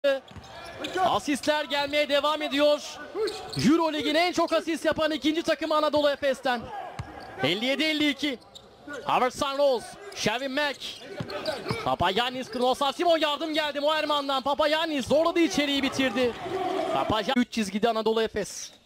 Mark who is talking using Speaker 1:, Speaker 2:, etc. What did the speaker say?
Speaker 1: Asistler gelmeye devam ediyor. Eurolig'in en çok asist yapan ikinci takımı Anadolu Efes'ten. 57-52. Howard Sanroz, Shelvin Mack. Papagiannis, Kronosaf Simon yardım geldi Moerman'dan. Papagiannis zorladı, içeriği bitirdi. 3 çizgide Anadolu Efes.